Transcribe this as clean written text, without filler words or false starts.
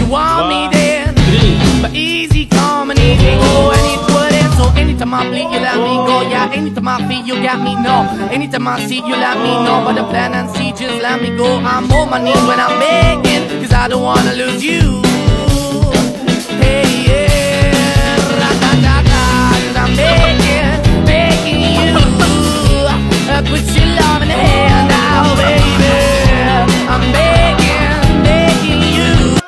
you want me then. But easy come and easy go, and it wouldn't. So anytime I bleed, you let me go. Yeah, anytime I feel, you got me, no. Anytime I see, you let me know. But the plan and see, just let me go. I'm on my knees when I'm begging, cause I don't wanna lose you. Hey, yeah, ra-da-da-da, cause I'm begging, begging you. Put your love in the hand now, baby. I'm begging, begging you.